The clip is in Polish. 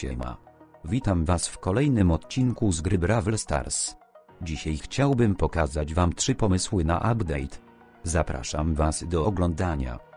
Siema. Witam was w kolejnym odcinku z gry Brawl Stars. Dzisiaj chciałbym pokazać wam 3 pomysły na update. Zapraszam was do oglądania.